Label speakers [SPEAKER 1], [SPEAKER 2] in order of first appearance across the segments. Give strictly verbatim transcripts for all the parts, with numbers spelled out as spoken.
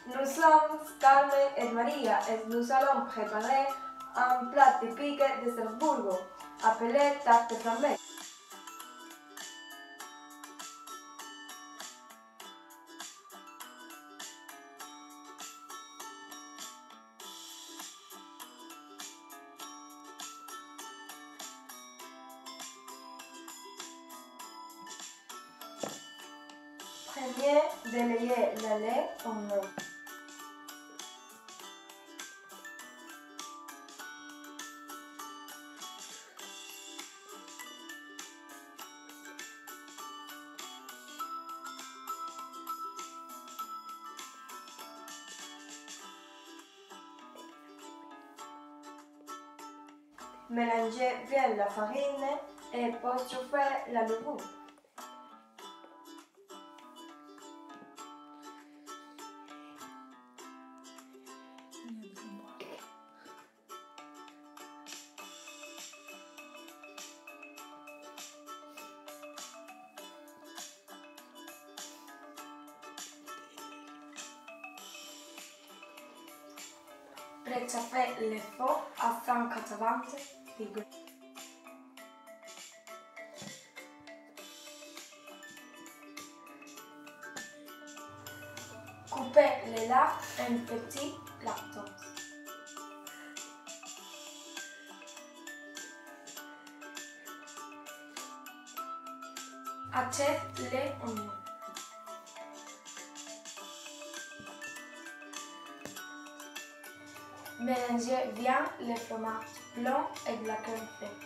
[SPEAKER 1] Nous sommes Carmen et Maria et nous allons préparer un plat typique de Strasbourg, appelé tarte flambée. Premier, délayer le lait en eau. Mélangez bien la farine et postchauffer la levure. Préchauffez le feu à cent quatre-vingts degrés. Coupez le lait en petits lactons. Achetez les oignons. Mélangez bien le fromage blanc et la crème fraîche.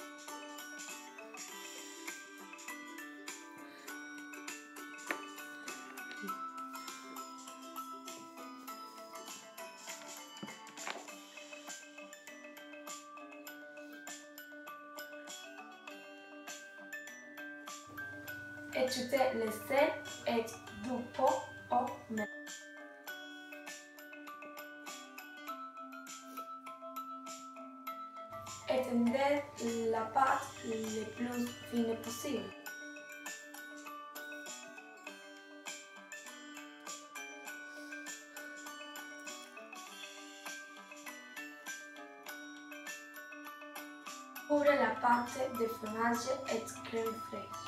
[SPEAKER 1] Ajoutez le sel et du pot au mélange. Étendez la pâte le plus fine possible. Couvrez la pâte de fromage et crème fraîche.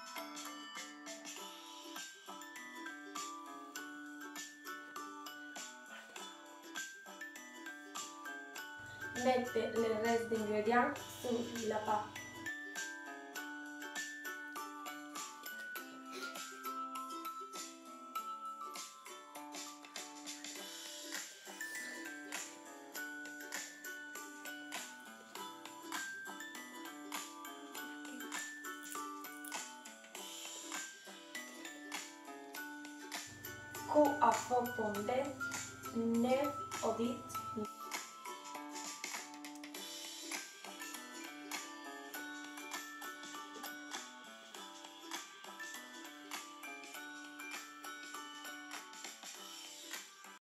[SPEAKER 1] Mettez le reste d'ingrédients sur la pâte. Cuit à feu pendant neuf ou dix